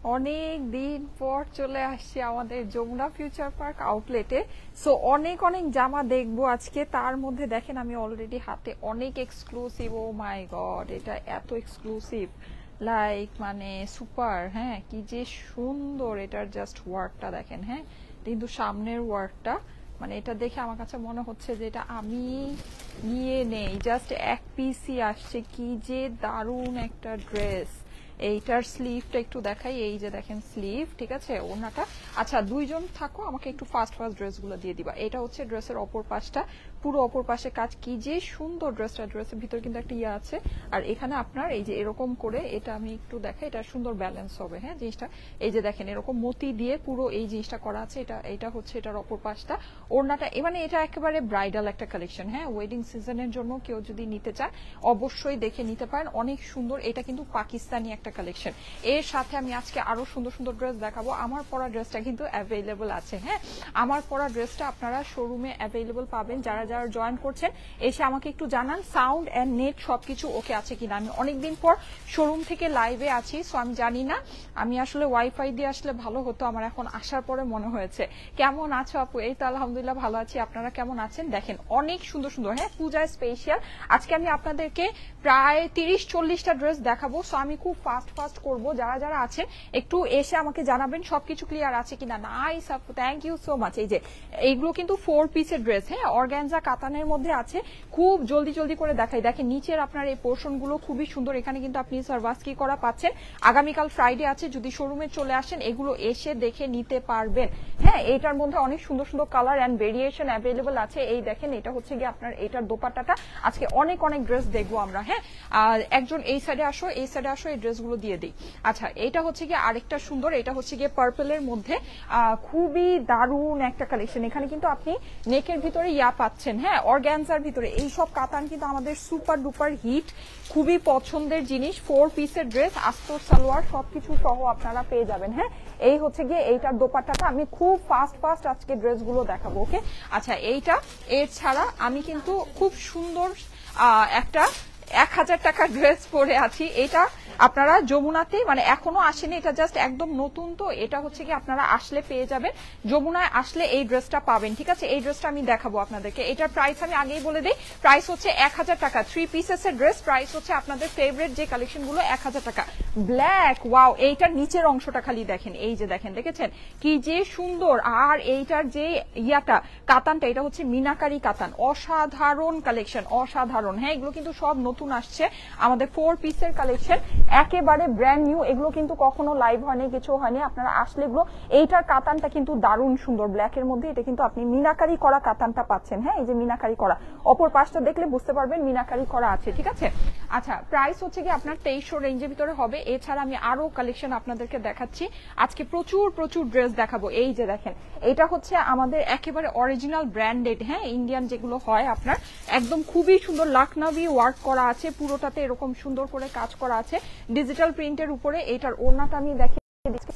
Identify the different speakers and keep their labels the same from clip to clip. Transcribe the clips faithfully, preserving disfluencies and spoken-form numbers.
Speaker 1: অনেক দিন পর চলে আসছি আমাদের যমুনা ফিউচার পার্ক আউটলেটে। সো অনেক অনেক জামা দেখবো আজকে। তার মধ্যে দেখেন আমি অলরেডি হাতে অনেক এক্সক্লুসিভ, ও মাই গড এটা এত এক্সক্লুসিভ, লাইক মানে সুপার। হ্যাঁ, কি যে সুন্দর, এটার জাস্ট ওয়ার্কটা দেখেন। হ্যাঁ, কিন্তু সামনের ওয়ার্কটা মানে এটা দেখে আমার কাছে মনে হচ্ছে যে এটা আমি নিয়ে নেই, জাস্ট এক পিসই আসছে। কি যে দারুণ একটা ড্রেস। এইটার স্লিভটা একটু দেখাই, এই যে দেখেন স্লিভ, ঠিক আছে, ওনাটা। আচ্ছা দুইজন থাকো, আমাকে একটু ফাস্ট ফাস্ট ড্রেসগুলো দিয়ে দিবা। এটা হচ্ছে ড্রেসের অপর পাশটা, পুরো অপর পাশে কাজ। কি যে সুন্দর ড্রেসটা, ড্রেসের ভিতর কিন্তু একটা ইয়ে আছে। আর এখানে আপনার এই যে এরকম করে, এটা আমি একটু দেখাই, এটা সুন্দর ব্যালেন্স হবে। হ্যাঁ জিনিসটা এই যে দেখেন এরকম মতি দিয়ে পুরো এই জিনিসটা করা আছে। এটা এটা হচ্ছে এটার অপর পাশটা, ওড়নাটা। মানে এটা একেবারে ব্রাইডাল একটা কালেকশন। হ্যাঁ, ওয়েডিং সিজনের জন্য কেউ যদি নিতে চান অবশ্যই দেখে নিতে পারেন, অনেক সুন্দর। এটা কিন্তু পাকিস্তানি একটা কালেকশন। এর সাথে আমি আজকে আরো সুন্দর সুন্দর ড্রেস দেখাবো। আমার পরা ড্রেসটা কিন্তু অ্যাভেলেবল আছে। হ্যাঁ, আমার পরা ড্রেসটা আপনারা শোরুমে অ্যাভেলেবল পাবেন। যারা যারা জয়েন করছেন এসে আমাকে একটু জানান সাউন্ড এন্ড নেট সবকিছু ওকে আছে কিনা। আমি অনেকদিন পর শোরুম থেকে লাইভে আছি, সো আমি জানি না, আমি আসলে ওয়াইফাই দিয়ে আসলে ভালো হতো। আমার এখন আসার পরে মনে হয়েছে। কেমন আছো আপু? এই তো আলহামদুলিল্লাহ ভালো আছি, আপনারা কেমন আছেন? দেখেন অনেক সুন্দর সুন্দর। হ্যাঁ, পূজায় স্পেশাল আজকে আমি আপনাদেরকে প্রায় তিরিশ চল্লিশটা ড্রেস দেখাবো। সো আমি খুব ফাস্ট ফাস্ট করবো। যারা যারা আছেন একটু এসে আমাকে জানাবেন সবকিছু ক্লিয়ার আছে কিনা। নাইস আপু, থ্যাংক ইউ সো মাচ। এই যে এইগুলো কিন্তু ফোর পিসের ড্রেস। হ্যাঁ, অর্গানজা কাতানের মধ্যে আছে। খুব জলদি জলদি করে দেখাই। দেখেন নিচের আপনার এই পোর্শন গুলো খুবই সুন্দর। এখানে কিন্তু আপনি সার্ভাসকি করা পাচ্ছেন। আগামীকাল ফ্রাইডে আছে, যদি শোরুমে চলে আসেন এগুলো এসে দেখে নিতে পারবেন। হ্যাঁ, এটার মধ্যে অনেক সুন্দর সুন্দর কালার এন্ড ভেরিয়েশন অ্যাভেলেবল আছে। এই দেখেন এটা হচ্ছে গিয়ে আপনার এটার দোপাট্টাটা। আজকে অনেক অনেক ড্রেস দেখবো আমরা। হ্যাঁ, আর একজন এই সাইডে আসো, এই সাইডে আসো, এই ড্রেসগুলো দিয়ে দিই। আচ্ছা এটা হচ্ছে গিয়ে আরেকটা সুন্দর, এটা হচ্ছে গিয়ে পার্পলের মধ্যে খুবই দারুণ একটা কালেকশন। এখানে কিন্তু আপনি নেকের ভিতরে ইয়া পাচ্ছেন। হ্যাঁ, অর্গানজার ভিতরে এইসব কাতান কিন্তু আমাদের সুপার ডুপার হিট, খুবই পছন্দের জিনিস। ফোর পিসের ড্রেস, আস্তর সালোয়ার সবকিছু সহ আপনারা পেয়ে যাবেন। হ্যাঁ, এই হচ্ছে গিয়ে এইটার দোপাট্টাটা। আমি খুব ফাস্ট ফাস্ট আজকে ড্রেসগুলো দেখাবো। ওকে, আচ্ছা এইটা এর ছাড়া আমি কিন্তু খুব সুন্দর একটা এক হাজার টাকার ড্রেস পরে আছি। এটা আপনারা যমুনাতে মানে এখনো আসেনি, এটা জাস্ট একদম নতুন। তো এটা হচ্ছে কি আপনারা আসলে পেয়ে যাবেন, যমুনায় আসলে এই ড্রেসটা পাবেন। ঠিক আছে, এই ড্রেসটা আমি দেখাবো আপনাদেরকে। এটার প্রাইস আমি আগেই বলে দিই, প্রাইস হচ্ছে এক হাজার টাকা। থ্রি পিসেস এর ড্রেস, প্রাইস হচ্ছে আপনাদের ফেভারিট যে কালেকশন গুলো এক হাজার টাকা। ব্ল্যাক, ওয়াও, এইটার নিচের অংশটা খালি দেখেন, এই যে দেখেন, দেখেছেন কি যে সুন্দর। আর এইটার যে ইয়াটা কাতানটা, এটা হচ্ছে মিনাকারি কাতান, অসাধারণ কালেকশন, অসাধারণ। হ্যাঁ, এগুলো কিন্তু সব নতুন আসছে আমাদের ফোর পিসের কালেকশন, একেবারে ব্র্যান্ড নিউ। এগুলো কিন্তু কখনো লাইভ হয়নি, কিছু হয়নি, আপনারা আসলে এগুলো। এইটার কাতানটা কিন্তু দারুণ সুন্দর, ব্ল্যাকের মধ্যে। এটা কিন্তু আপনি মিনাকারি করা কাতানটা পাচ্ছেন। হ্যাঁ, এই যে মিনাকারি করা, অপর পাশটা দেখলে বুঝতে পারবেন মিনাকারি করা আছে। ঠিক আছে, আচ্ছা প্রাইস হচ্ছে কি আপনার তেইশশো রেঞ্জের ভিতরে হবে। এছাড়া আমি আরো কালেকশন আপনাদেরকে দেখাচ্ছি আজকে, প্রচুর প্রচুর ড্রেস দেখাবো। এই যে দেখেন এটা হচ্ছে আমাদের একেবারে অরিজিনাল ব্র্যান্ডেড, হ্যাঁ ইন্ডিয়ান যেগুলো হয় আপনার, একদম খুবই সুন্দর লাখনবি ওয়ার্ক করা আছে পুরোটাতে, এরকম সুন্দর করে কাজ করা আছে ডিজিটাল প্রিন্টের উপরে। এটার ওড়নাটা আমি দেখিয়ে দিচ্ছি।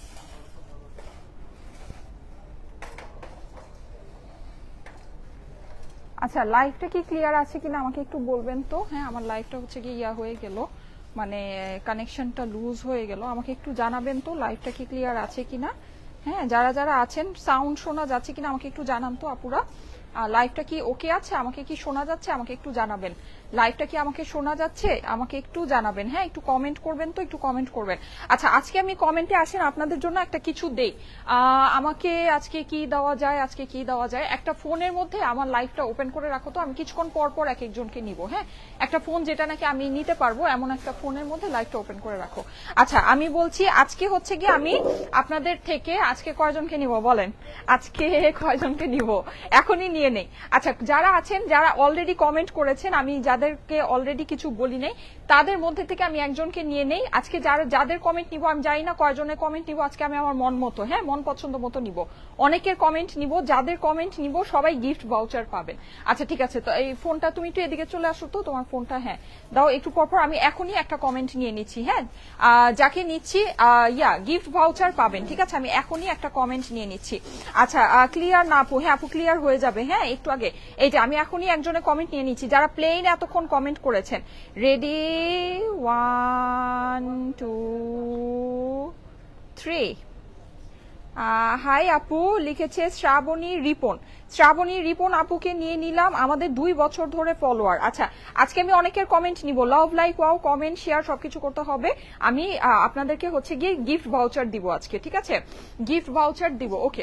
Speaker 1: আচ্ছা লাইভটা কি ক্লিয়ার আছে কিনা আমাকে একটু বলবেন তো। হ্যাঁ, আমার লাইভটা হচ্ছে কি ইয়া হয়ে গেল, মানে কানেকশনটা লুজ হয়ে গেল। আমাকে একটু জানাবেন তো লাইভটা কি ক্লিয়ার আছে কিনা। হ্যাঁ, যারা যারা আছেন সাউন্ড শোনা যাচ্ছে কিনা আমাকে একটু জানান তো আপুরা। লাইভটা কি ওকে আছে, আমাকে কি শোনা যাচ্ছে, আমাকে একটু জানাবেন। লাইভটা কি আমাকে শোনা যাচ্ছে, আমাকে একটু জানাবেন। হ্যাঁ, একটু কমেন্ট করবেন তো, একটু কমেন্ট করবেন। আচ্ছা আজকে আমি কমেন্টে আসেন আপনাদের জন্য একটা কিছু দেই। আমাকে আজকে কি দেওয়া যায়, আজকে কি দেওয়া যায়, একটা ফোনের মধ্যে আমার লাইভটা ওপেন করে রাখো তো, আমি কিছুক্ষণ পর পর এক একজনকে নিব। হ্যাঁ, একটা ফোন যেটা নাকি আমি নিতে পারবো এমন একটা ফোনের মধ্যে লাইভটা ওপেন করে রাখো। আচ্ছা আমি বলছি আজকে হচ্ছে কি আমি আপনাদের থেকে আজকে কয়জনকে নিব বলেন, আজকে কয়জনকে নিব এখনই নিয়ে নেই। আচ্ছা যারা আছেন, যারা অলরেডি কমেন্ট করেছেন, আমি যাদেরকে অলরেডি কিছু বলি নেই তাদের মধ্যে থেকে আমি একজনকে নিয়ে নেই আজকে। যারা যাদের কমেন্ট নিব আমি জানি না কয়জনের কমেন্ট নিব আজকে, আমি আমার মন মতো, হ্যাঁ মন পছন্দ মতো নিব, অনেকের কমেন্ট নিব। যাদের কমেন্ট নিব সবাই গিফট ভাউচার পাবেন। আচ্ছা ঠিক আছে, তো এই ফোনটা তুমি একটু এদিকে চলে আসো তো, তোমার ফোনটা হ্যাঁ দাও একটু পরপর। আমি এখনই একটা কমেন্ট নিয়ে নিচ্ছি। হ্যাঁ, যাকে নিচ্ছি ইয়া গিফট ভাউচার পাবেন। ঠিক আছে, আমি এখনই একটা কমেন্ট নিয়ে নিচ্ছি। আচ্ছা ক্লিয়ার না আপু? হ্যাঁ আপু ক্লিয়ার হয়ে যাবে। হ্যাঁ একটু আগে এইটা আমি এখনই একজনের কমেন্ট নিয়ে নিচ্ছি, যারা প্লেন এতক্ষণ কমেন্ট করেছেন। Ready, one two three. Hi আপু লিখেছে শ্রাবণী রিপন। শ্রাবণী রিপন আপুকে নিয়ে নিলাম, আমাদের দুই বছর ধরে ফলোয়ার। আচ্ছা আজকে আমি অনেকের কমেন্ট নিব, love like wow comment share সবকিছু করতে হবে। আমি আপনাদেরকে হচ্ছে গিয়ে গিফট ভাউচার দিব আজকে, ঠিক আছে, গিফট ভাউচার দিব। ওকে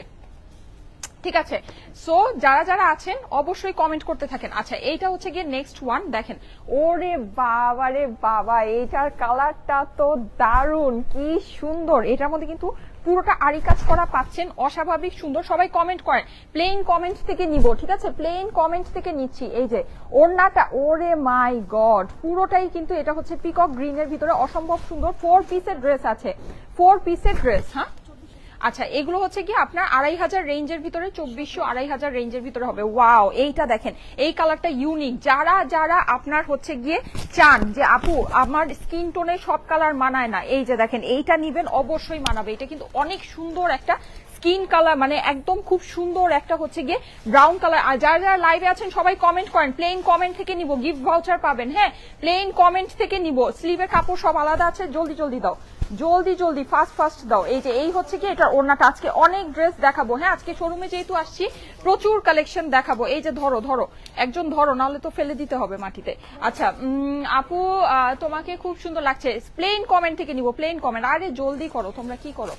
Speaker 1: ঠিক আছে, সো যারা যারা আছেন অবশ্যই কমেন্ট করতে থাকেন। আচ্ছা এইটা হচ্ছে গিয়ে নেক্সট ওয়ান, দেখেন ওরে বাবা রে বাবা, এইটার কালারটা তো দারুণ, কি সুন্দর। এটার মধ্যে কিন্তু পুরোটা আরি কাজ করা পাচ্ছেন, অস্বাভাবিক সুন্দর। সবাই কমেন্ট করেন, প্লেন কমেন্ট থেকে নিব, ঠিক আছে, প্লেন কমেন্ট থেকে নিচ্ছি। এই যে ওড়নাটা, ওরে মাই গড, পুরোটাই কিন্তু এটা হচ্ছে পিকক গ্রিনের ভিতরে অসম্ভব সুন্দর। ফোর পিসের ড্রেস আছে, ফোর পিসের ড্রেস। হ্যাঁ আচ্ছা এগুলো হচ্ছে কি আপনার আড়াই হাজার রেঞ্জের ভিতরে, চব্বিশশো আড়াই হাজার রেঞ্জের ভিতরে হবে। ওয়াও এইটা দেখেন, এই কালারটা ইউনিক। যারা যারা আপনার হচ্ছে গিয়ে চান যে আপু আমার স্কিন টোনে সব কালার মানায় না, এই যে দেখেন এইটা নিবেন, অবশ্যই মানাবে। এটা কিন্তু অনেক সুন্দর একটা স্কিন কালার, মানে একদম খুব সুন্দর একটা হচ্ছে গিয়ে ব্রাউন কালার। আর যারা যারা লাইভে আছেন সবাই কমেন্ট করেন, প্লেন কমেন্ট থেকে নিব, গিফট ভাউচার পাবেন। হ্যাঁ প্লেন কমেন্ট থেকে নিব, স্লিভের কাপড় সব আলাদা আছে, জলদি জলদি দাও, জলদি জলদি ফাস্ট ফাস্ট দাও। এই যে এই হচ্ছে কি এটার ওড়নাটা। আজকে অনেক ড্রেস দেখাবো, হ্যাঁ আজকে শোরুমে যেহেতু আসছি প্রচুর কালেকশন দেখাবো। এই যে ধরো ধরো একজন ধরো, নাহলে তো ফেলে দিতে হবে মাটিতে। আচ্ছা আপু তোমাকে খুব সুন্দর লাগছে, প্লেন কমেন্ট থেকে নিব, প্লেন কমেন্ট। আরে জলদি করো, তোমরা কি করো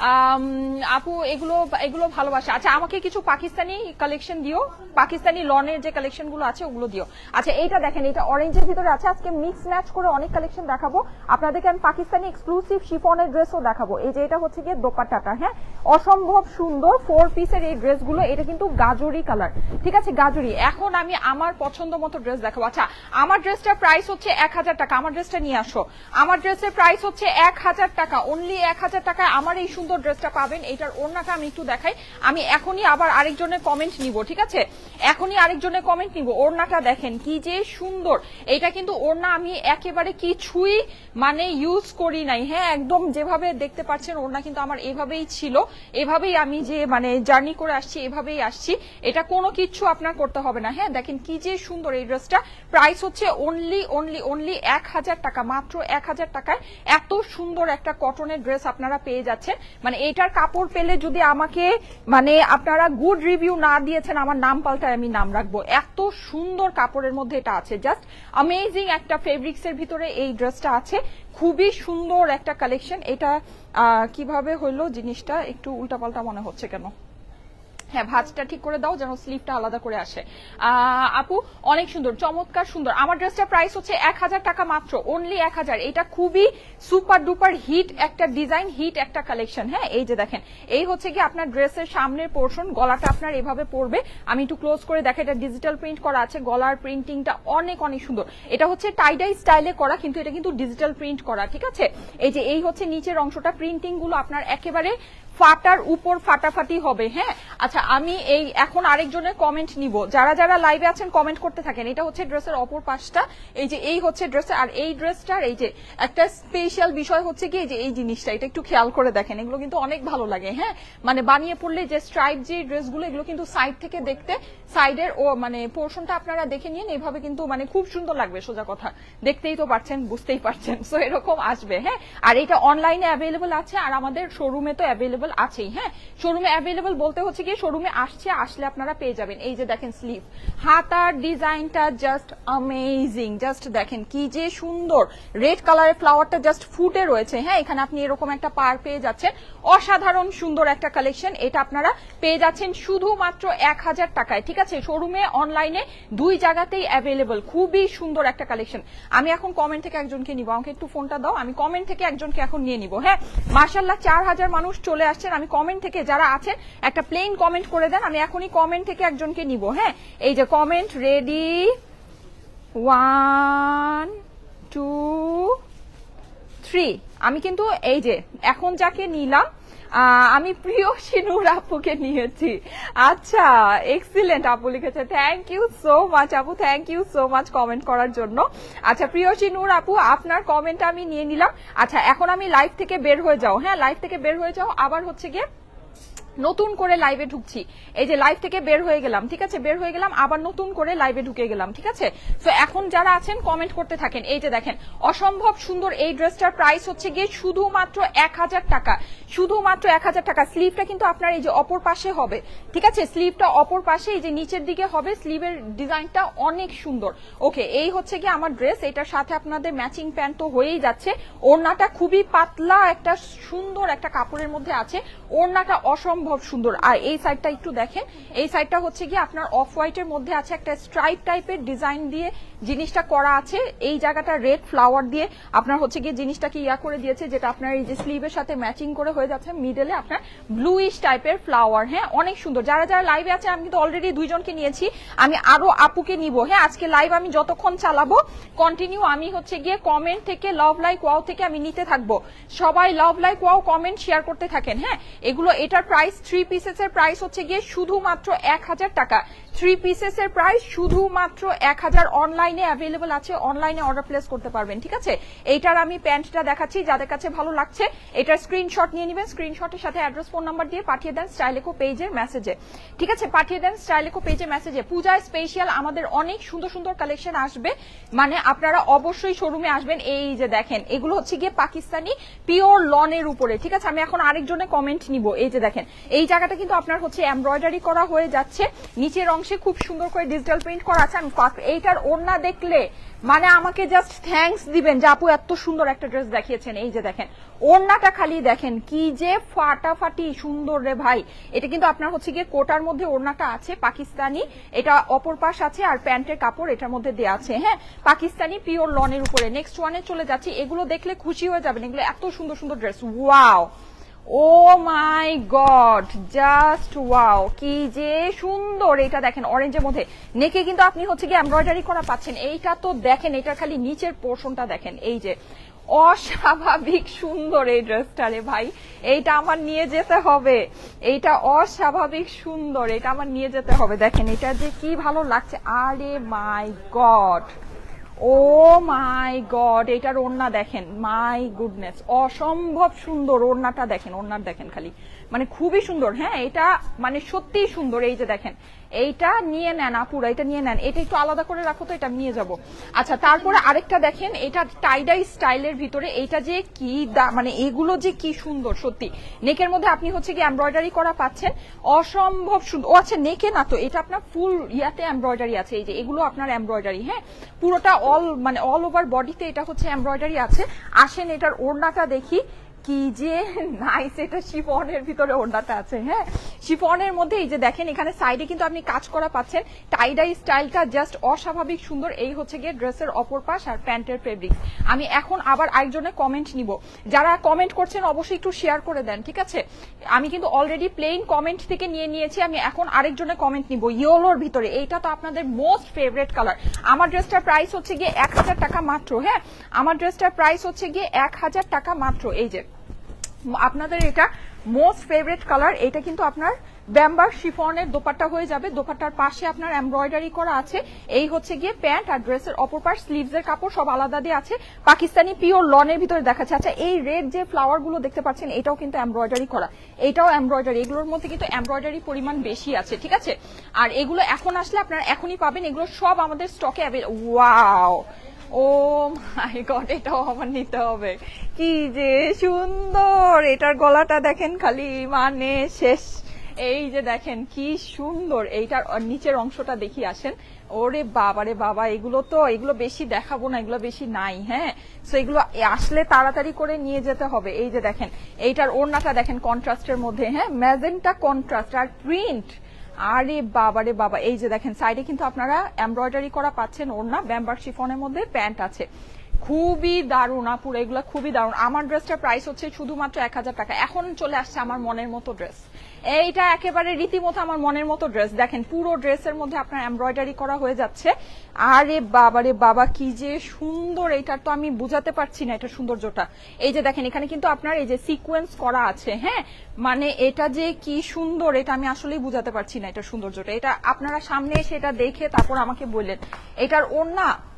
Speaker 1: আপু, এগুলো এগুলো ভালোবাসে। আচ্ছা আমাকে কিছু পাকিস্তানি কালেকশন দিও, পাকিস্তানি লনের যে কালেকশন গুলো আছে ওগুলো দিও। আচ্ছা এইটা দেখেন, এটা অরেঞ্জের ভিতরে আছে। আজকে মিক্স ম্যাচ করে অনেক কালেকশন দেখাবো আপনাদেরকে। আমি পাকিস্তানি এক্সক্লুসিভ শিফনের ড্রেসও দেখাবো। এই যে এটা হচ্ছে গিয়ে দোপাট্টাটা, হ্যাঁ অসম্ভব সুন্দর ফোর পিসের এই ড্রেসগুলো। এটা কিন্তু গাজরি কালার, ঠিক আছে গাজরি। এখন আমি আমার পছন্দ মতো ড্রেস দেখাবো। আচ্ছা আমার ড্রেসটার প্রাইস হচ্ছে এক হাজার টাকা, আমার ড্রেসটা নিয়ে আসো। আমার ড্রেসের প্রাইস হচ্ছে এক হাজার টাকা, অনলি এক হাজার টাকায় আমার এই সুন্দর ড্রেসটা পাবেন। এটার ওড়নাটা আমি একটু দেখাই, আমি এখনই আবার আরেকজনের কমেন্ট নিব, ঠিক আছে, এখনই আরেকজনের কমেন্ট নিব। ওড়নাটা দেখেন কি যে সুন্দর। এটা কিন্তু ওড়না আমি একেবারে কিছুই মানে ইউজ করি নাই, হ্যাঁ একদম যেভাবে দেখতে পাচ্ছেন ওড়না কিন্তু আমার এভাবেই ছিল, এভাবেই আমি যে মানে জার্নি করে আসছি এভাবেই আসছি। এটা কোনো কিছু আপনার করতে হবে না। হ্যাঁ দেখেন কি যে সুন্দর এই ড্রেসটা। প্রাইস হচ্ছে অনলি অনলি অনলি এক হাজার টাকা, মাত্র এক হাজার টাকায় এত সুন্দর একটা কটনের ড্রেস আপনারা পেয়ে যাচ্ছেন। মানে এটার কাপড় পেলে যদি আমাকে মানে আপনারা গুড রিভিউ না দিয়েছেন, আমার নাম পাল্টায় আমি নাম রাখবো। এত সুন্দর কাপড়ের মধ্যে এটা আছে, জাস্ট অ্যামেজিং একটা ফেব্রিক্স এর ভিতরে এই ড্রেসটা আছে। খুবই সুন্দর একটা কালেকশন। এটা কিভাবে হলো জিনিসটা একটু উল্টাপাল্টা মনে হচ্ছে কেন? হ্যাঁ ভাঁজটা ঠিক করে দাও যেন স্লিভটা আলাদা করে আসে। আপু অনেক সুন্দর, চমৎকার সুন্দর। আমার ড্রেসটা প্রাইস হচ্ছে এক হাজার টাকা মাত্র, অনলি এক হাজার। এটা খুবই সুপার ডুপার হিট একটা ডিজাইন, হিট একটা কালেকশন। হ্যাঁ এই যে দেখেন, এই হচ্ছে কি আপনার ড্রেসের সামনের পোর্শন, গলাটা আপনার এভাবে পড়বে। আমি একটু ক্লোজ করে দেখে, এটা ডিজিটাল প্রিন্ট করা আছে, গলার প্রিন্টিংটা অনেক অনেক সুন্দর। এটা হচ্ছে টাইডাই স্টাইলে করা, কিন্তু এটা কিন্তু ডিজিটাল প্রিন্ট করা, ঠিক আছে। এই যে এই হচ্ছে নিচের অংশটা, প্রিন্টিং গুলো আপনার একেবারে ফাটার উপর ফাটাফাটি হবে। হ্যাঁ আচ্ছা আমি এই এখন আরেকজনের কমেন্ট নিব, যারা যারা লাইভে আছেন কমেন্ট করতে থাকেন। এটা হচ্ছে ড্রেসের অপর পাশটা, এই যে এই হচ্ছে ড্রেসের। আর এই ড্রেসটার এই যে একটা স্পেশাল বিষয় হচ্ছে কি, এই যে এই জিনিসটা, এটা একটু খেয়াল করে দেখেন, এগুলো কিন্তু অনেক ভালো লাগে। হ্যাঁ মানে বানিয়ে পড়লে যে স্ট্রাইপ যে ড্রেসগুলো, এগুলো কিন্তু সাইড থেকে দেখতে, সাইডের ও মানে পোর্শনটা আপনারা দেখে নিন, এইভাবে কিন্তু মানে খুব সুন্দর লাগবে। সোজা কথা, দেখতেই তো পারছেন, বুঝতেই পারছেন। সো এরকম আসবে। হ্যাঁ আর এটা অনলাইনে অ্যাভেলেবল আছে, আর আমাদের শোরুমে তো অ্যাভেলেবল আছেই। হ্যাঁ শোরুমে অ্যাভেলেবল বলতে হচ্ছে কি শোরুমে আসছে, আসলে আপনারা পেয়ে যাবেন। এই যে দেখেন স্লিভ, হাতার ডিজাইনটা জাস্ট অ্যামেজিং, জাস্ট দেখেন কি যে সুন্দর। রেড কালারের ফ্লাওয়ারটা জাস্ট ফুটে রয়েছে। হ্যাঁ এখানে আপনি এরকম একটা পার পেয়ে যাচ্ছেন, অসাধারণ সুন্দর একটা কালেকশন। এটা আপনারা পেয়ে যাচ্ছেন শুধুমাত্র এক হাজার টাকায়, ঠিক আছে। শোরুমে অনলাইনে দুই জায়গাতেই অ্যাভেলেবল, খুবই সুন্দর একটা কালেকশন। আমি এখন কমেন্ট থেকে একজনকে নিব, আমাকে একটু ফোনটা দাও, আমি কমেন্ট থেকে একজনকে এখন নিয়ে নিব। হ্যাঁ মাশাআল্লাহ চার হাজার মানুষ চলে আসছেন। আমি কমেন্ট থেকে যারা আছেন একটা প্লেন কমেন্ট করে দেন, আমি এখনই কমেন্ট থেকে একজনকে নিব। হ্যাঁ এই যে comment ready, one two three. আমি কিন্তু এই যে এখন যাকে নিলাম আমি প্রিয়সী নূর আপুকে নিয়েছি। আচ্ছা এক্সিলেন্ট, আপু লিখেছে, থ্যাংক ইউ সো মাচ আপু, thank you so much comment করার জন্য। আচ্ছা প্রিয়সী নূর আপু আপনার কমেন্টটা আমি নিয়ে নিলাম। আচ্ছা এখন আমি লাইভ থেকে বের হয়ে যাও, হ্যাঁ লাইভ থেকে বের হয়ে যাও। আবার হচ্ছে গিয়ে নতুন করে লাইভে ঢুকছি, এই যে লাইভ থেকে বের হয়ে গেলাম, ঠিক আছে, বের হয়ে গেলাম, আবার নতুন করে লাইভে ঢুকে গেলাম, ঠিক আছে। তো এখন যারা আছেন কমেন্ট করতে থাকেন। এই যে দেখেন অসম্ভব সুন্দর এই ড্রেসটার প্রাইস হচ্ছে গিয়ে শুধুমাত্র এক হাজার টাকা, শুধুমাত্র এক হাজার টাকা। স্লিভটা কিন্তু আপনার এই যে অপর পাশে হবে, ঠিক আছে, স্লিভটা অপর পাশে এই যে নিচের দিকে হবে, স্লিভের ডিজাইনটা অনেক সুন্দর। ওকে, এই হচ্ছে গিয়ে আমার ড্রেস, এটার সাথে আপনাদের ম্যাচিং প্যান্ট তো হয়েই যাচ্ছে। ওড়নাটা খুবই পাতলা একটা সুন্দর একটা কাপড়ের মধ্যে আছে, ওড়নাটা অসম্ভব সুন্দর। আর এই সাইডটা একটু দেখেন, এই সাইডটা হচ্ছে গিয়ে আপনার অফ হোয়াইটের মধ্যে আছে একটা স্ট্রাইপ টাইপের ডিজাইন দিয়ে জিনিসটা করা আছে। এই জায়গাটা রেড ফ্লাওয়ার দিয়ে আপনার হচ্ছে গিয়ে জিনিসটাকে ইয়া করে দিয়েছে, যেটা আপনার এই যে স্লিভের সাথে ম্যাচিং করে হয়ে যাচ্ছে। মিডলে আপনার ব্লুইশ টাইপের ফ্লাওয়ার, হ্যাঁ অনেক সুন্দর। যারা যারা লাইভে আছে, আমি কিন্তু অলরেডি দুইজনকে নিয়েছি, আমি আরো আপুকে নিব। হ্যাঁ, আজকে লাইভ আমি যতক্ষণ চালাবো কন্টিনিউ আমি হচ্ছে গিয়ে কমেন্ট থেকে লাভ লাইক ওয়াও থেকে আমি নিতে থাকবো। সবাই love like wow comment share করতে থাকেন। হ্যাঁ, এগুলো এটার প্রাইস থ্রি পিসেস এর প্রাইস হচ্ছে গিয়ে শুধুমাত্র এক হাজার টাকা। থ্রি পিসেস এর প্রাইস শুধুমাত্র এক হাজার। অনলাইনে অ্যাভেলেবল আছে, অনলাইনে অর্ডার প্লেস করতে পারবেন, ঠিক আছে। এইটার আমি প্যান্টটা দেখাচ্ছি, যাদের কাছে ভালো লাগছে এটার স্ক্রিনশট নিয়ে নেবেন, স্ক্রিনশটের সাথে অ্যাড্রেস ফোন নাম্বার দিয়ে পাঠিয়ে দেন স্টাইলেকো পেজের মেসেজে, ঠিক আছে, পাঠিয়ে দেন স্টাইলেকো পেজের মেসেজে। পূজায় স্পেশাল আমাদের অনেক সুন্দর সুন্দর কালেকশন আসবে, মানে আপনারা অবশ্যই শোরুমে আসবেন। এই যে দেখেন এগুলো হচ্ছে গিয়ে পাকিস্তানি পিওর লনের উপরে, ঠিক আছে। আমি এখন আরেকজনের কমেন্ট নিব। এই যে দেখেন এই জায়গাটা কিন্তু আপনার হচ্ছে এমব্রয়ডারি করা হয়ে যাচ্ছে, নিচের অংশে খুব সুন্দর করে ডিজিটাল প্রিন্ট করা আছে। আমি এইটার ওড়না দেখলে মানে আমাকে জাস্ট থ্যাঙ্কস দিবেন যে আপু এত সুন্দর একটা ড্রেস দেখিয়েছেন। এই যে দেখেন ওড়নাটা খালি দেখেন কি যে ফাটাফাটি সুন্দর রে ভাই। এটা কিন্তু আপনার হচ্ছে গিয়ে কোটার মধ্যে ওড়নাটা আছে পাকিস্তানি, এটা অপর পাশ আছে, আর প্যান্টের কাপড় এটার মধ্যে দেওয়া আছে, হ্যাঁ পাকিস্তানি পিওর লনের উপরে। নেক্সট ওয়ানে চলে যাচ্ছি, এগুলো দেখলে খুশি হয়ে যাবেন, এগুলো এত সুন্দর সুন্দর dress, wow oh my god, just wow, কি যে সুন্দর। এটা দেখেন অরেঞ্জের মধ্যে, নেকে কিন্তু আপনি হচ্ছে কি এমব্রয়ডারি করা পাচ্ছেন। এইটা তো দেখেন, এটা খালি নিচের পোর্শনটা দেখেন, এই যে অস্বাভাবিক সুন্দর এই ড্রেসটা রে ভাই, এইটা আমার নিয়ে যেতে হবে, এইটা অস্বাভাবিক সুন্দর, এটা আমার নিয়ে যেতে হবে। দেখেন এটা যে কি ভালো লাগছে, আরে মাই গড, ও মাই গড, এটার ওড়না দেখেন, মাই গুডনেস, অসম্ভব সুন্দর ওড়নাটা দেখেন, ওড়নার দেখেন খালি মানে খুবই সুন্দর। হ্যাঁ, এটা মানে সত্যিই সুন্দর। এই যে দেখেন এইটা নিয়ে নেন আপুরা, এটা নিয়ে নেন, এটা একটু আলাদা করে রাখো তো, এটা নিয়ে যাব। আচ্ছা, তারপরে আরেকটা দেখেন, এটা টাইডাই স্টাইলের ভিতরে, এটা যে কি মানে এগুলো যে কি সুন্দর সত্যি। নেকের মধ্যে আপনি হচ্ছে কি এমব্রয়ডারি করা পাচ্ছেন, অসম্ভব সুন্দর। ও আচ্ছা, নেকে না তো, এটা আপনার ফুল ইয়াতে এমব্রয়ডারি আছে, এই যে এগুলো আপনার এমব্রয়ডারি, হ্যাঁ পুরোটা অল মানে অল ওভার বডিতে এটা হচ্ছে এমব্রয়ডারি আছে। আসেন এটার ওড়নাটা দেখি, কি যে নাইস, এটা শিফনের ভিতরে ওড়নাটা আছে, হ্যাঁ শিফনের মধ্যে। এই যে দেখেন এখানে সাইডে কিন্তু আপনি কাজ করা পাচ্ছেন, টাইডাই স্টাইলটা জাস্ট অস্বাভাবিক সুন্দর। এই হচ্ছে গিয়ে ড্রেসের অপর পাশ আর প্যান্টের ফেব্রিক। আমি এখন আবার আরেকজনের কমেন্ট নিব, যারা কমেন্ট করছেন অবশ্যই একটু শেয়ার করে দেন, ঠিক আছে। আমি কিন্তু অলরেডি প্লেন কমেন্ট থেকে নিয়ে নিয়েছি, আমি এখন আরেকজনের কমেন্ট নিব ইয়েলোর ভিতরে। এইটা তো আপনাদের মোস্ট ফেভারিট কালার। আমার ড্রেসটার প্রাইস হচ্ছে গিয়ে এক হাজার টাকা মাত্র, হ্যাঁ আমার ড্রেসটার প্রাইস হচ্ছে গিয়ে এক হাজার টাকা মাত্র। এই যে আপনাদের এটা মোস্ট ফেভারিট কালার, এটা কিন্তু আপনার ব্যাম্বার শিফনের দোপাট্টা হয়ে যাবে, দোপাট্টার পাশে আপনার এমব্রয়ডারি করা আছে। এই হচ্ছে গিয়ে প্যান্ট, আর ড্রেসের অপর পাশ স্লিভস এর কাপড় সব আলাদা দিয়ে আছে, পাকিস্তানি পিওর লনের ভিতরে দেখাচ্ছে। আচ্ছা, এই রেড যে ফ্লাওয়ার গুলো দেখতে পাচ্ছেন, এটাও কিন্তু এমব্রয়ডারি করা, এটাও এমব্রয়ডারি, এগুলোর মধ্যে কিন্তু এমব্রয়ডারি পরিমাণ বেশি আছে, ঠিক আছে। আর এগুলো এখন আসলে আপনারা এখনই পাবেন, এগুলো সব আমাদের স্টকে available. Wow, oh my god, এটাও আমার নিতে হবে, কি যে সুন্দর। এটার গলাটা দেখেন খালি মানে শেষ। এই যে দেখেন কি সুন্দর, এইটার নিচের অংশটা দেখি আসেন। ওরে বাবা রে বাবা, এগুলো তো এগুলো বেশি দেখাবো না, এগুলো বেশি নাই, হ্যাঁ তো এগুলো আসলে তাড়াতাড়ি করে নিয়ে যেতে হবে। এই যে দেখেন এইটার ওড়নাটা দেখেন কন্ট্রাস্টের মধ্যে, হ্যাঁ ম্যাজেন্টা কন্ট্রাস্ট আর প্রিন্ট, আরে বাবা রে বাবা। এই যে দেখেন সাইডে কিন্তু আপনারা এমব্রয়ডারি করা পাচ্ছেন, ওড়না ব্যাম্বার শিফনের মধ্যে প্যান্ট আছে, খুবই দারুণ আপুর, এগুলো খুবই দারুণ। আমার ড্রেসটার প্রাইস হচ্ছে শুধুমাত্র এক হাজার টাকা। এখন চলে আসছে আমার মনের মতো ড্রেস, এইটা একেবারে রীতিমতো আমার মনের মতো ড্রেস। দেখেন পুরো ড্রেসের মধ্যে আপনার এমব্রয়ডারি করা হয়ে যাচ্ছে, আরে বাবা রে বাবা কি যে সুন্দর, এইটার তো আমি বুঝাতে পারছি না এটা সৌন্দর্যটা। এই যে দেখেন এখানে কিন্তু আপনার এই যে সিকোয়েন্স করা আছে, হ্যাঁ মানে এটা যে কি সুন্দর, এটা আমি আসলেই বুঝাতে পারছি না এটা সৌন্দর্যটা। এটা আপনারা সামনে এসে এটা দেখে তারপর আমাকে বললেন। এটার ওড়না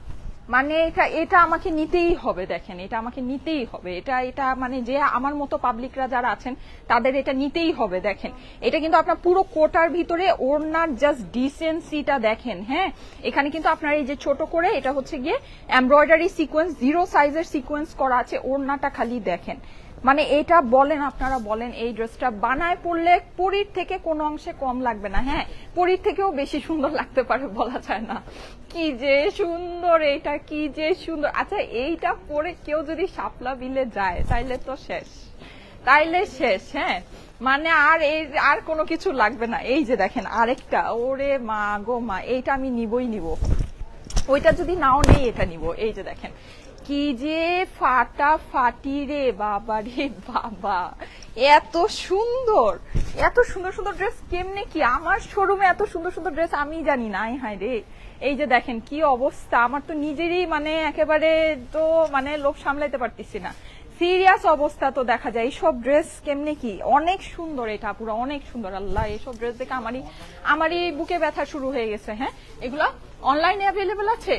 Speaker 1: মানে এটা এটা আমাকে নিতেই হবে, দেখেন এটা আমাকে নিতেই হবে, এটা এটা মানে যে আমার মতো পাবলিকরা যারা আছেন তাদের এটা নিতেই হবে। দেখেন এটা কিন্তু আপনার পুরো কোটার ভিতরে ওড়নার জাস্ট ডিসেন্সিটা দেখেন। হ্যাঁ, এখানে কিন্তু আপনার এই যে ছোট করে এটা হচ্ছে গিয়ে এমব্রয়ডারি সিকোয়েন্স, জিরো সাইজের সিকোয়েন্স করা আছে, ওড়নাটা খালি দেখেন। মানে এটা বলেন আপনারা বলেন এই ড্রেসটা বানায় পড়লে পরীর থেকে কোনো অংশে কম লাগবে না, হ্যাঁ পরীর থেকেও বেশি সুন্দর লাগতে পারে, বলা যায় না। কি যে সুন্দর এটা, কি যে সুন্দর। আচ্ছা এইটা পরে কেউ যদি শাপলা বিলে যায় তাইলে তো শেষ, তাইলে শেষ। হ্যাঁ মানে আর এই আর কোনো কিছু লাগবে না। এই যে দেখেন আরেকটা, ওরে মা গো মা, এইটা আমি নিবই নিব, ওইটা যদি নাও নেই এটা নিব। এই যে দেখেন কি যে ফাটা ফাটি রে বাবা রে বাবা, এত সুন্দর এত সুন্দর সুন্দর ড্রেস কেমনে কি আমার শোরুমে এত সুন্দর সুন্দর ড্রেস আমি জানি না। হায় রে, এই যে দেখেন কি অবস্থা, আমার তো নিজেরই মানে একেবারে তো মানে লোভ সামলাইতে পারতেছি না, সিরিয়াস অবস্থা। তো দেখা যায় এইসব ড্রেস কেমনে কি, অনেক সুন্দর এটা পুরো অনেক সুন্দর। আল্লাহ, এইসব ড্রেস দেখে আমারই আমারই বুকে ব্যথা শুরু হয়ে গেছে। হ্যাঁ এগুলা অনলাইনে অ্যাভেলেবেল আছে?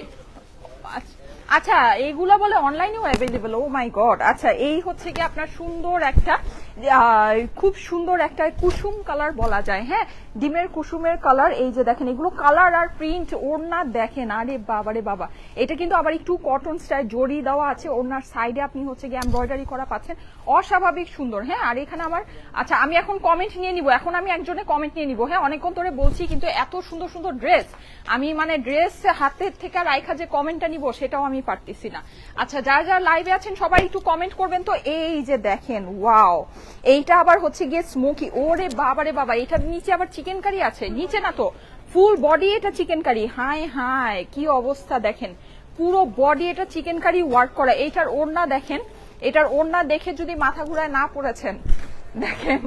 Speaker 1: আচ্ছা এইগুলা বলে অনলাইনেও অ্যাভেলেবল? O my god. আচ্ছা এই হচ্ছে কি আপনার সুন্দর একটা খুব সুন্দর একটা কুসুম কালার বলা যায়, হ্যাঁ ডিমের কুসুমের কালার। এই যে দেখেন এগুলো কালার আর প্রিন্ট, ওড়না দেখেন আরে বাবা রে বাবা। এটা কিন্তু আবার একটু কটন স্টাইল জড়ি দেওয়া আছে, ওড়নার সাইডে আপনি হচ্ছে গিয়ে এমব্রয়ডারি করা পাচ্ছেন, অস্বাভাবিক সুন্দর। হ্যাঁ আর এখানে আমার আচ্ছা আমি এখন কমেন্ট নিয়ে নিব, এখন আমি একজনে কমেন্ট নিয়ে নিব। হ্যাঁ অনেকক্ষণ ধরে বলছি কিন্তু এত সুন্দর সুন্দর ড্রেস আমি মানে ড্রেস হাতের থেকে রাইখা যে কমেন্টটা নিব সেটাও আমি পারতেছি না। আচ্ছা যারা যারা লাইভে আছেন সবাই একটু কমেন্ট করবেন তো। এই যে দেখেন ওয়াও, এইটা আবার হচ্ছে গিয়ে স্মোকি, ওরে বাবারে বাবা, এটার নিচে আবার চিকেন কারি আছে, নিচে না তো ফুল বডি এটা চিকেন কারি। হাই হাই কি অবস্থা, দেখেন পুরো বডি এটা চিকেন কারি ওয়ার্ক করা। এইটার ওড়না দেখেন, এটার ওড়না দেখে যদি মাথা ঘুরায় না পড়েছেন, দেখেন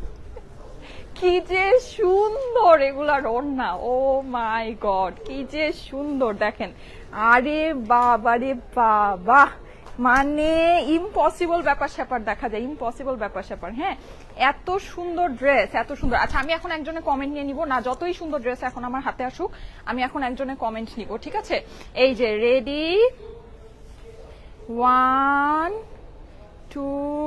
Speaker 1: কি যে সুন্দর এগুলার ওড়না, ও মাই গড কি যে সুন্দর দেখেন। আরে বাবা রে বাবা, মানে ইম্পসিবল ব্যাপার স্যাপার দেখা যায়, ইম্পসিবল ব্যাপার স্যাপার। হ্যাঁ এত সুন্দর ড্রেস, এত সুন্দর। আচ্ছা আমি এখন একজনের কমেন্ট নিয়ে নিব না, যতই সুন্দর ড্রেস এখন আমার হাতে আসুক আমি এখন একজনের কমেন্ট নিব, ঠিক আছে? এই যে রেডি, ওয়ান টু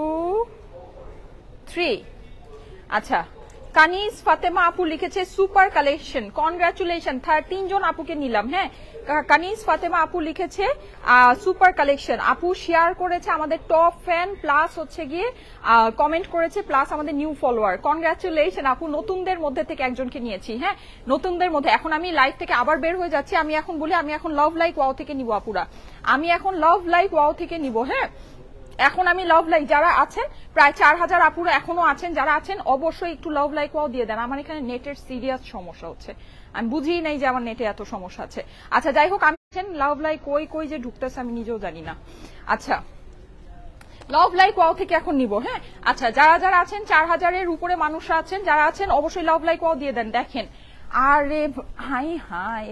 Speaker 1: থ্রি। আচ্ছা কানিজ ফাতেমা আপু লিখেছে সুপার কালেকশন, কনগ্রাচুলেশন, থার্টিন জন আপুকে নিলাম। হ্যাঁ কানিজ ফাতেমা আপু লিখেছে সুপার কালেকশন, আপু শেয়ার করেছে আমাদের টপ ফ্যান, প্লাস হচ্ছে গিয়ে কমেন্ট করেছে, প্লাস আমাদের নিউ ফলোয়ার। কনগ্রাচুলেশন আপু, নতুনদের মধ্যে থেকে একজনকে নিয়েছি। হ্যাঁ নতুনদের মধ্যে। এখন আমি লাইভ থেকে আবার বের হয়ে যাচ্ছি, আমি এখন বলি আমি এখন লাভ লাইক ওয়াও থেকে নিব আপুরা, আমি এখন লাভ লাইক ওয়াও থেকে নিব। হ্যাঁ এখন আমি লাভ লাইক যারা আছেন প্রায় চার হাজার আপুরা এখনো আছেন, যারা আছেন অবশ্যই একটু লাভ লাইক ওয়াও দিয়ে দেন। আমার এখানে নেটের সিরিয়াস সমস্যা হচ্ছে, আমি বুঝি নাই যে আমার নেটে এত সমস্যা আছে। আচ্ছা যাই হোক, আমি লাভ লাইক কই কই যে ঢুকতেছে আমি নিজেও জানি না। আচ্ছা লাভ লাইক ওয়াও থেকে এখন নিব। হ্যাঁ আচ্ছা যারা যারা আছেন চার হাজারের উপরে মানুষরা আছেন, যারা আছেন অবশ্যই লাভ লাইক ওয়াও দিয়ে দেন। দেখেন আরে হাই হাই।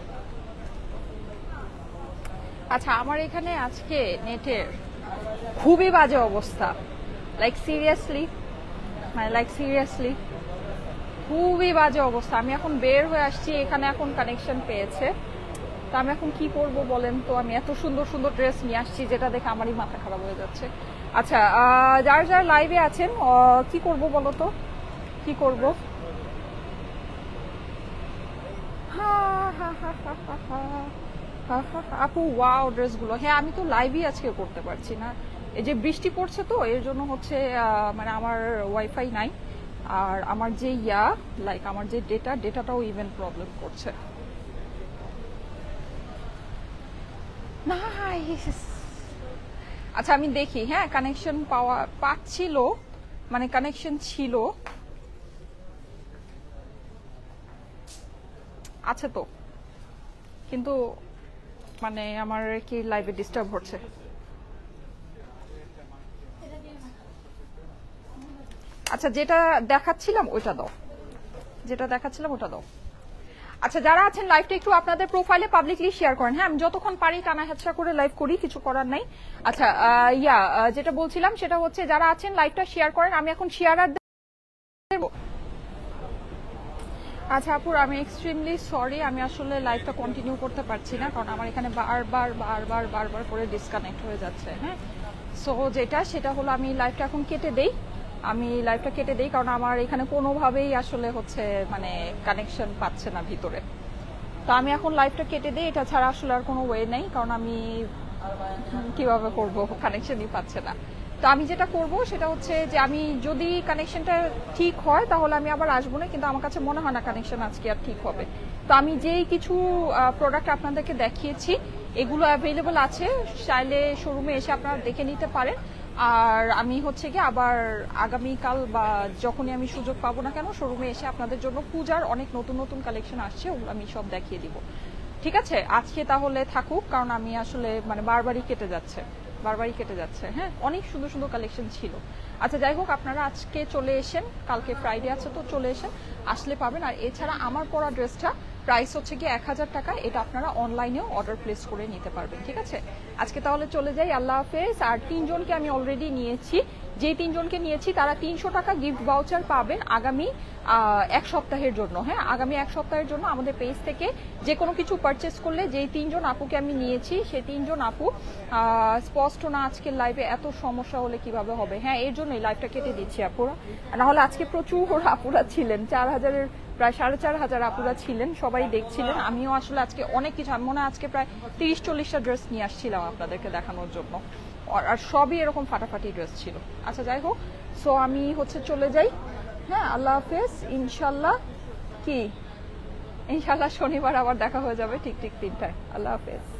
Speaker 1: আচ্ছা আমার এখানে আজকে নেটের খুবই বাজে অবস্থা, লাইক সিরিয়াসলি মানে লাইক সিরিয়াসলি খুবই বাজে অবস্থা। আমি এখন বের হয়ে আসছি, এখানে এখন কানেকশন পেয়েছে, তো আমি এখন কি করব বলেন তো? আমি এত সুন্দর সুন্দর ড্রেস নিয়ে আসছি যেটা দেখে আমারই মাথা খারাপ হয়ে যাচ্ছে। আচ্ছা যারা যারা লাইভে আছেন কি করব বলো তো, কি করব? হা হা হা হা হা আপু ওয়াও ড্রেসগুলো। হ্যাঁ আমি তো লাইভই আজকে করতে পারছি না, এই যে বৃষ্টি পড়ছে তো এর জন্য হচ্ছে মানে আমার ওয়াইফাই নাই, আর আমার যে ইয়া লাইক আমার যে ডেটা ডেটাটাও ইভেন প্রবলেম করছে। আচ্ছা আমি দেখি, হ্যাঁ কানেকশন পাওয়া পাচ্ছিল মানে কানেকশন ছিল আছে তো, কিন্তু মানে আমার কি লাইভে ডিস্টার্ব হচ্ছে। আচ্ছা যেটা দেখাচ্ছিলাম ওইটা দাও, যেটা দেখাচ্ছিলাম ওটা দাও। আচ্ছা যারা আছেন লাইভটা একটু আপনাদের প্রোফাইলে পাবলিকলি শেয়ার করেন। হ্যাঁ আমি যতক্ষণ পারি টানা হেঁচড়া করে লাইভ করি, কিছু করার নাই। আচ্ছা ইয়া যেটা বলছিলাম সেটা হচ্ছে যারা আছেন লাইভটা শেয়ার করেন। আমি এখন শেয়ার আর আচ্ছা আপুর, আমি এক্সট্রিমলি সরি, আমি আসলে লাইভটা কন্টিনিউ করতে পারছি না, কারণ আমার এখানে বারবার বারবার বারবার করে ডিসকানেক্ট হয়ে যাচ্ছে। হ্যাঁ, সো যেটা সেটা হলো আমি লাইভটা এখন কেটে দেই, আমি লাইভটা কেটে দেই, কারণ আমার এখানে কোনোভাবেই আসলে হচ্ছে মানে কানেকশন পাচ্ছে না ভিতরে। তো আমি এখন লাইভটা কেটে দিই, এটা ছাড়া আসলে আর কোনো ওয়ে নেই, কারণ আমি কিভাবে করব, কানেকশনই পাচ্ছে না। তো আমি যেটা করব সেটা হচ্ছে যে আমি যদি কানেকশনটা ঠিক হয় তাহলে আমি আবার আসবো না, কিন্তু আমার কাছে মনে হয় না কানেকশন আজকে আর ঠিক হবে। তো আমি যেই কিছু প্রোডাক্ট আপনাদেরকে দেখিয়েছি এগুলো অ্যাভেলেবল আছে, চাইলে শোরুমে এসে আপনারা দেখে নিতে পারেন। আর আমি হচ্ছে কি আবার আগামীকাল বা যখনই আমি সুযোগ পাবো না কেন শোরুমে এসে আপনাদের জন্য পূজার অনেক নতুন নতুন কালেকশন আসছে, ওগুলো আমি সব দেখিয়ে দিব। ঠিক আছে, আজকে তাহলে থাকুক, কারণ আমি আসলে মানে বারবারই কেটে যাচ্ছে বারবারই কেটে যাচ্ছে হ্যাঁ, অনেক সুন্দর সুন্দর কালেকশন ছিল। আচ্ছা যাই হোক, আপনারা আজকে চলে এসেন, কালকে ফ্রাইডে আছে তো চলে এসেন, আসলে পাবেন। আর এছাড়া আমার পরা ড্রেসটা প্রাইস হচ্ছে কি এক হাজার টাকা, এটা আপনারা অনলাইনেও অর্ডার প্লেস করে নিতে পারবেন। ঠিক আছে, আজকে তাহলে চলে যাই, আল্লাহ হাফেজ। আর তিনজনকে আমি অলরেডি নিয়েছি, যে তিনজনকে নিয়েছি তারা তিনশো টাকা গিফট ভাউচার পাবেন আগামী এক সপ্তাহের জন্য। হ্যাঁ, আগামী এক সপ্তাহের জন্য আমাদের পেজ থেকে যে কোনো কিছু পারচেস করলে যেই তিনজন আপুকে আমি নিয়েছি সেই তিনজন আপু, স্পষ্ট না আজকের লাইভে এত সমস্যা হলে কিভাবে হবে, হ্যাঁ এর জন্যই লাইভটা কেটে দিচ্ছি আপুরা, নাহলে আজকে প্রচুর আপুরা ছিলেন, চার হাজারের প্রায় সাড়ে চার হাজার আপুরা ছিলেন, সবাই দেখছিলেন। আমিও আসলে আজকে অনেক কিছু, আমি মনে হয় আজকে প্রায় তিরিশ চল্লিশটা ড্রেস নিয়ে আসছিলাম আপনাদেরকে দেখানোর জন্য, আর সবই এরকম ফাটাফাটি ড্রেস ছিল। আচ্ছা যাই হোক, সো আমি হচ্ছে চলে যাই। হ্যাঁ, আল্লাহ হাফেজ। ইনশাল্লাহ কি ইনশাল্লাহ শনিবার আবার দেখা হয়ে যাবে ঠিক ঠিক তিনটায়। আল্লাহ হাফেজ।